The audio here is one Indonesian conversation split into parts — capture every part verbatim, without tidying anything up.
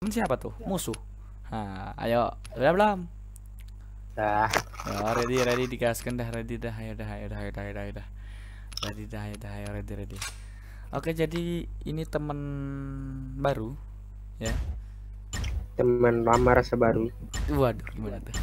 Siapa tuh? Musuh. Nah, ayo, udah belum? Dah. Ya, ready, ready digaskan dah, ready dah, ayo dah, ayo dah, ayo dah, ayo dah, ayo dah. Ready dah, ayo dah, ayo ready, ready. Oke, jadi ini teman baru, ya. Teman lama rasa baru. Waduh, gimana tuh?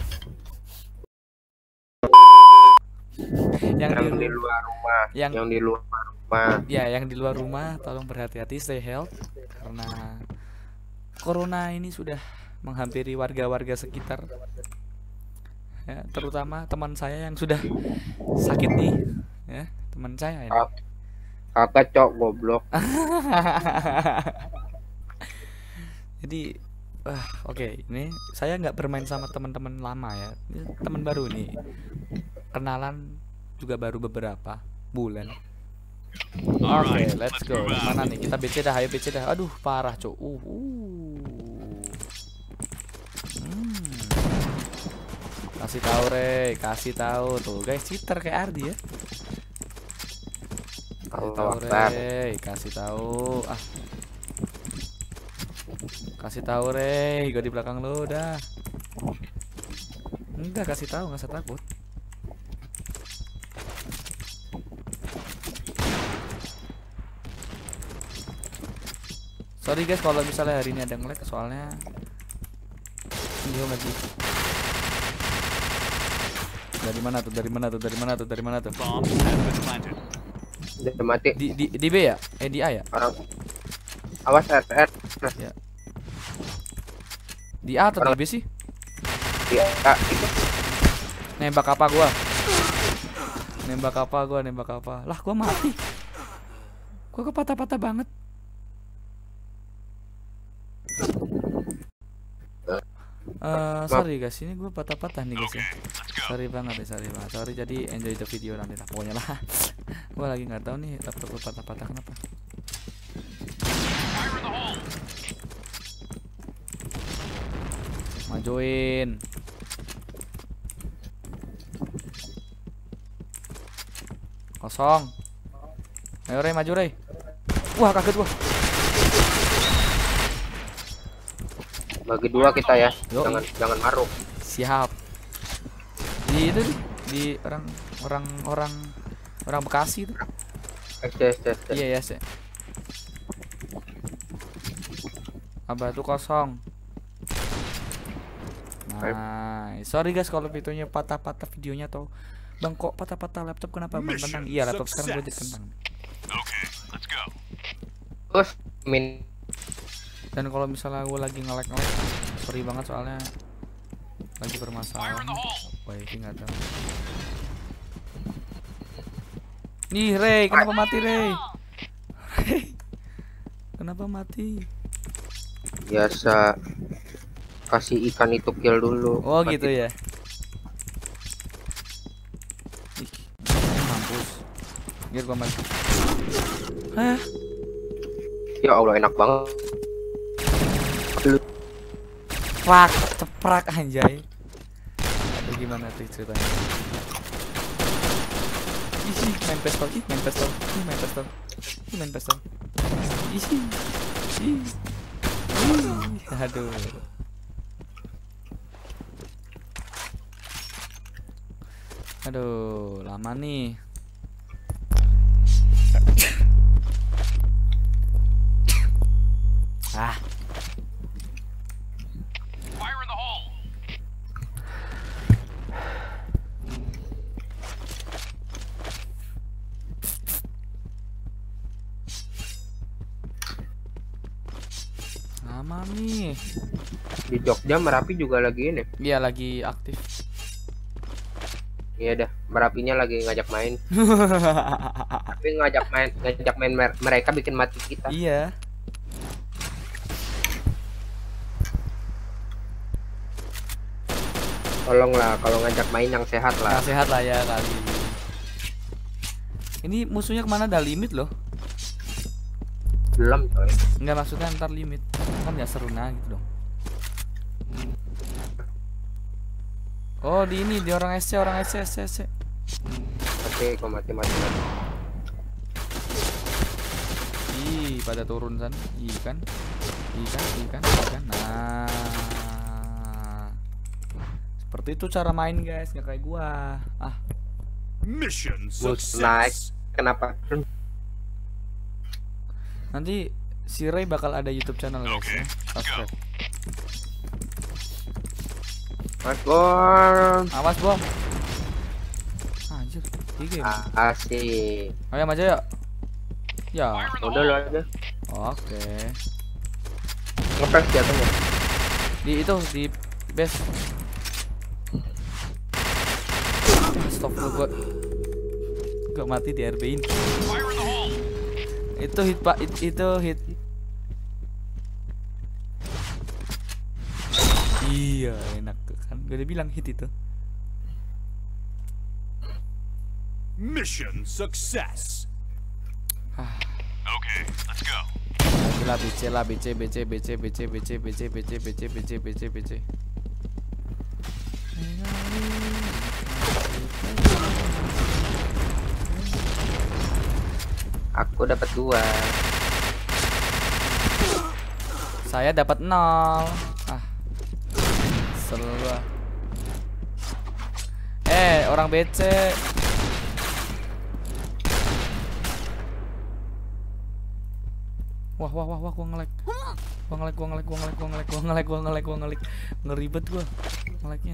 Yang, Yang di, di luar rumah. yang, Yang di luar rumah. ya, yang di luar rumah, tolong berhati-hati, stay health, karena corona ini sudah menghampiri warga-warga sekitar. Ya, terutama teman saya yang sudah sakit nih, ya, teman saya ini. Kakak cok goblok. Jadi, uh, oke, okay, ini saya nggak bermain sama teman-teman lama ya, ini teman baru nih, kenalan juga baru beberapa bulan. Oke, okay, let's go. Mana nih? Kita B C dah, ayo B C dah. Aduh, parah cok. Uh, uh. Hmm. Kasih tahu re, kasih tahu tuh guys, cheater kayak Ardi ya. Kasih tahu re, kasih tahu. Ah, kasih tahu re, gue di belakang lo dah. Enggak kasih tahu, nggak usah takut. Sorry guys kalau misalnya hari ini ada nge-lag, soalnya video lagi. Dari mana tuh? Dari mana tuh? Dari mana tuh? Dari mana tuh? Udah mati. Di di di B ya? Eh di A ya? Orang. Awas R R. Ya. Di A atau di B sih? Di A itu. Nembak apa gua? Nembak apa gua? Nembak apa? Lah gua mati. Gua kepatah-patah banget. Uh, sorry guys, ini gue patah-patah nih guys ya. Sorry banget ya, sorry banget. Sorry, jadi enjoy the video nanti lah. Pokoknya lah. Gue lagi nggak tahu nih laptop gue patah-patah kenapa. Majuin. Kosong. Ayo Rey, maju Rey. Wah, kaget gua. Bagi dua kita ya. Yo. Jangan jangan maruk. Siap. Di itu di orang orang orang orang Bekasi tuh. S S S. Iya ya sih. Abah tuh kosong. Nah, sorry guys kalau videonya patah-patah videonya atau bang kok patah-patah laptop kenapa bang kentang? Iya laptop sekarang gue jadi kentang. Oke, let's go. Terus min. Dan kalau misalnya gue lagi nge-lag-nge-lag, sorry banget soalnya lagi bermasalah. Wifi nggak tahu. Nih Rey, kenapa mati Rey? Rey, kenapa mati? Biasa kasih ikan itu kill dulu. Oh mati. gitu ya. Ih, mampus. Biar gua mati. Hah? Ya Allah enak banget. Prak, ceprak anjay. Aduh gimana tuh ceritanya? Ih, main pistol, ih main pistol, ih main pistol, ih main pistol. Ih, ih, ih, aduh. Aduh, lama nih. Ah. Fire in the hole. Lama nih. Di Jogja Merapi juga lagi ini. Iya lagi aktif. Iya dah, Merapinya lagi ngajak main. Tapi ngajak main, ngajak main mer mereka bikin mati kita. Iya. Tolonglah kalau ngajak main yang sehat lah. Yang sehat lah ya kali. Ini musuhnya kemana? Ada limit loh. Belum coy. Enggak maksudnya ntar limit. Kan nggak seru nah gitu dong. Oh di ini di orang S C orang S C S C S C. Oke, kok mati mati mati. Ih pada turun kan? Ih kan. Ikan, ikan, ikan. Nah, seperti itu cara main guys, nggak kayak gua. Ah, Mission Naik. success. Kenapa? nanti si Ray bakal ada YouTube channel guys Oke, ya. let's go. Subscribe. Mas Bom. Awas bom. Anjir, tiga. Ah, asik. Ayo aja ya. Ya, Fire in the Udah lo hole. aja. oke. Ngepres jatuhnya. Di itu di base. Stop lu gua. Gua mati di R B-in. Fire in the hole. Itu hit Pak, it- itu hit. Iya, enak kan. Gue udah bilang hit itu. Mission success. Okay, let's go. Gila B C lah, B C B C B C B C B C B C B C B C B C B C B C. Aku dapat dua. Saya dapat nol. Ah. Selalu. Eh, orang B C. Wah, wah, wah, wah, gua nge-lag. Gua nge-lag, gua nge-lag, gua nge-lag, gua nge-lag, gua nge-lag, gua nge-lag, gua nge-lag. Ngeribet gua nge-lagnya.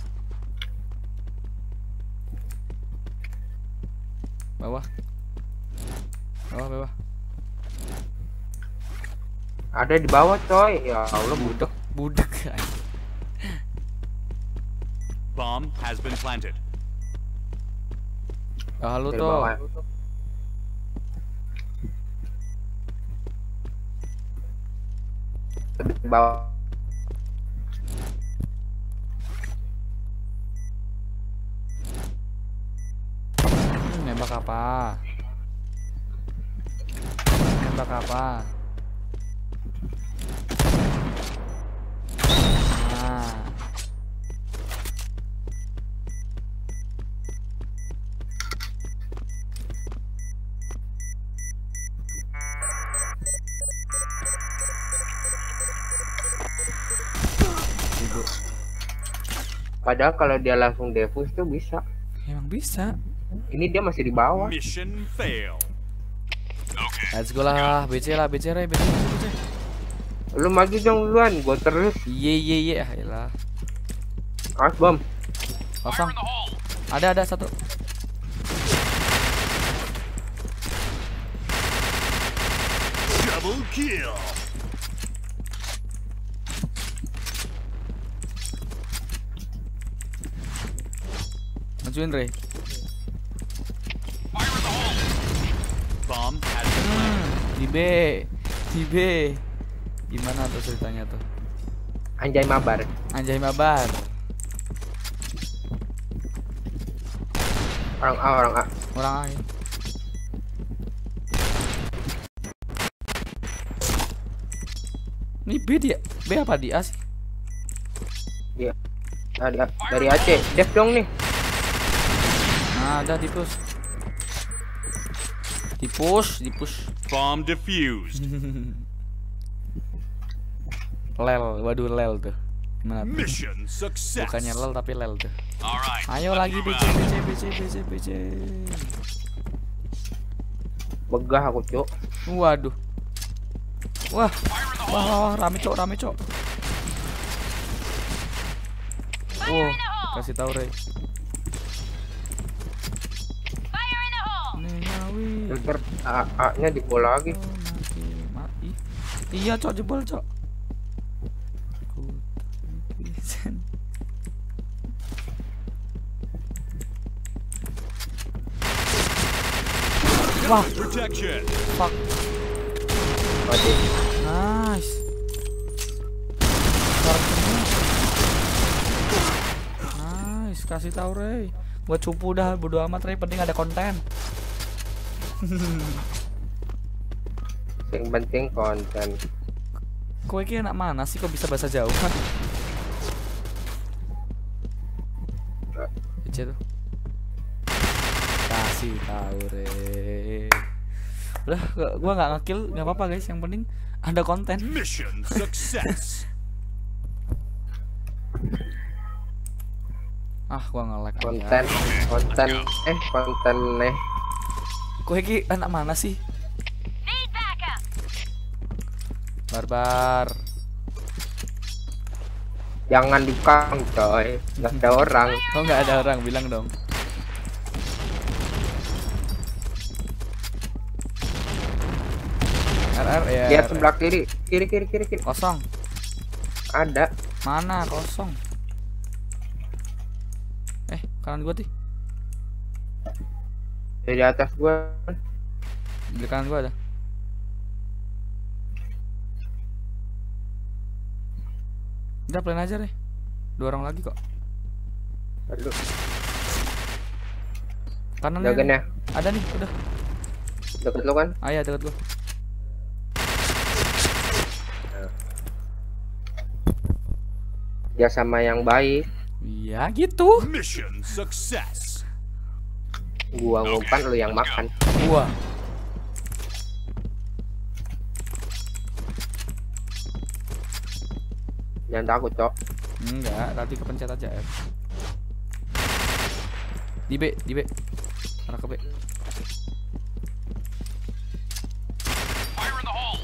Bawah. Bawah, bawah. Ada di bawah coy. Ya Allah budak. Budak aja. Bomb has been planted. Ah, lu Dari tuh. bawah. Di bawah. Hmm, nembak apa? Nembak apa? Nah. Ibu. Padahal kalau dia langsung defuse tuh bisa. Emang bisa. Ini dia masih di bawah. Mission fail. Okay. Let's go lah, B C lah, B C Ray, B C, B C, B C. Lu maju dong duluan, gua terus. Iya iya iya, ayolah. As bom. Kosong. Fire in the hole. Ada ada satu. Double kill. Majuin Ray. Fire in the hole. Bomb has been planted. Hmm, di B, di B. Gimana tuh ceritanya tuh? Anjay mabar. Anjay mabar. Orang A, orang A. Orang lain. Ini B dia, B apa di A sih? Dia. Dari, dari Aceh. Dev dong nih. Nah, ada di push. Di push, di push. Bomb defused. Lel, waduh lel tuh. Gimana tuh? Mission success. Bukannya lel tapi lel tuh. All right. Ayo let's lagi B move C out. B C B C B C B C. Begah aku, Cuk. Waduh. Wah, Fire in the wah, hole. wah, wah, rame cok, rame cok. Wow, kasih tahu Ray. Nengawi. Ntar A- A-nya di bola lagi. Oh, mati, mati. Iya cok, jebol cok. Ku tulisan. Wah, Protection. fuck. Waduh. Nice. Kartunya. Nice, kasih tahu Ray. Gua cupu dah, bodo amat Ray, penting ada konten. Yang penting konten. Kowe ki anak mana sih kok bisa bahasa jauh kan? Kecil tuh. Kasih tahu Ray. Udah, gua- gua nggak ngekill, nggak apa-apa guys. Yang penting ada konten. Mission success. Ah, gua nge-lag aja. Konten, konten, eh konten nih. Kowe iki anak mana sih? Barbar. Jangan dikang coy, nggak ada orang. Oh, nggak ada orang, bilang dong. R R ya. Lihat sebelah kiri, kiri kiri kiri kiri. Kosong. Ada. Mana kosong? Eh, kanan gua tuh. Di atas gua. Di kanan gua ada. Udah plan aja deh. Dua orang lagi kok. Aduh, Kanan jagain ya. ada nih, udah. Deket lu kan? Ah ya, dekat gua. Ya sama yang baik. Iya, gitu. Mission success. Gua ngumpan, lu yang makan. Gua. Jangan takut, Cok. Enggak, tadi kepencet aja F. Di B, di B. Arah ke B. Fire in the hole.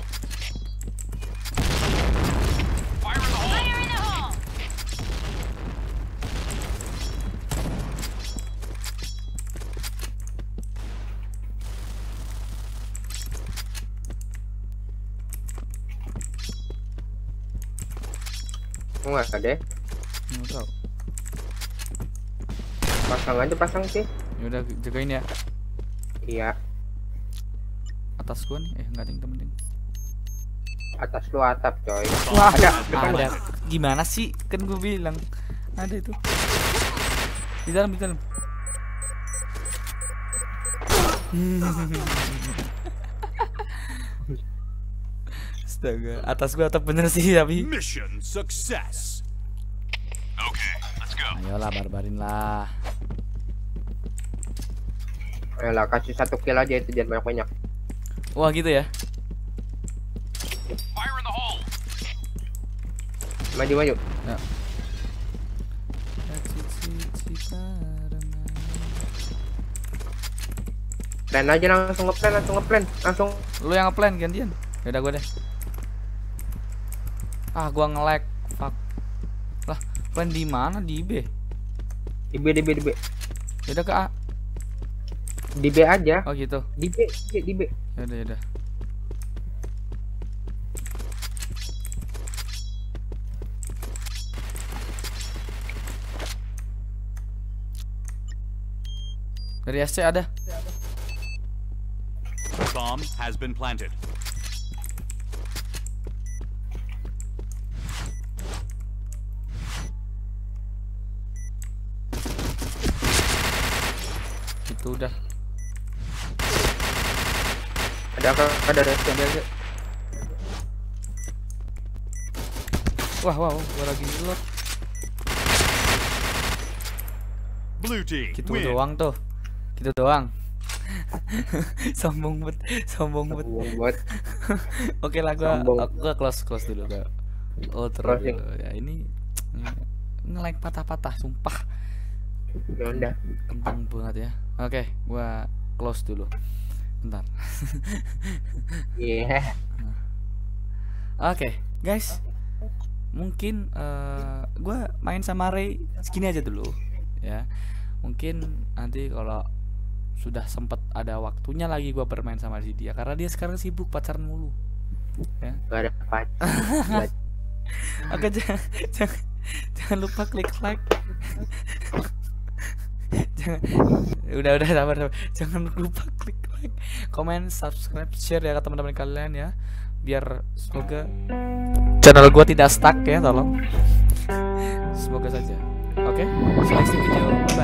Fire in the hole. Enggak ada. Nggak tahu. Pasang aja, pasang sih. Ya udah, jagain ya. Iya, Atas gua nih. Eh, enggak ding, temen ding. atas lu atap, coy. Wah, ada, depan ada. Gimana sih? Kan gua bilang ada itu. Di dalam, di dalam. Astaga, atas gua atap bener sih tapi. Mission success. Okay, let's go. Ayolah, barbarin lah. Ayolah, kasih satu kill aja itu, jangan banyak-banyak. Wah, gitu ya. Fire in the hole. Maju, maju. Ya. Plan aja, langsung ngeplan, langsung ngeplan, langsung. Lu yang ngeplan gantian. Ya udah gua deh. Ah, gua nge-lag. Fuck. Lah, plan di mana? Di B. Di B, di B, di B. Ya udah ke A. Di B aja. Oh gitu. Di B, di, di B. Ya udah, ya udah. Dari S C ada. Bomb has been planted. Itu udah. Ada apa? Ada, ada. Ada aja. Wah, wah, wah, gua lagi ngelot. Blue team Gitu win. doang tuh. Gitu doang. Sombong bet, sombong bet. Buat Oke lah, gua Sombong. gua close close dulu gua. Ultra Closing. dulu. Ya ini nge-lag patah-patah, sumpah. ya udah. Kentang banget ya. Oke, gua close dulu. Bentar. Iya. Oke, guys. Mungkin eh gua main sama Ray segini aja dulu ya. Mungkin nanti kalau sudah sempat ada waktunya lagi gua bermain sama si dia karena dia sekarang sibuk pacaran mulu. Ya. Gak ada pacar. Oke, jangan, jangan, jangan lupa klik like. Jangan, udah udah sabar, sabar. Jangan lupa klik like, komen, subscribe, share ya ke teman-teman kalian ya. Biar semoga channel gua tidak stuck ya, tolong. Semoga saja. Oke, see you next video. Bye.